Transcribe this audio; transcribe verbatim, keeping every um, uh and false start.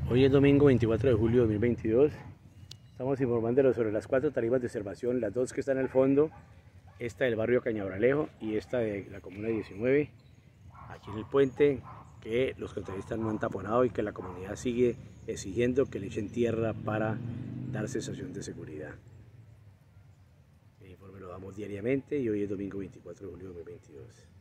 Hoy es domingo veinticuatro de julio de dos mil veintidós. Estamos informándolo sobre las cuatro tarifas de observación, las dos que están al fondo, esta del barrio Cañabralejo y esta de la comuna diecinueve, aquí en el puente, que los contratistas no han taponado y que la comunidad sigue exigiendo que le echen tierra para dar sensación de seguridad. El informe lo damos diariamente y hoy es domingo veinticuatro de julio de dos mil veintidós.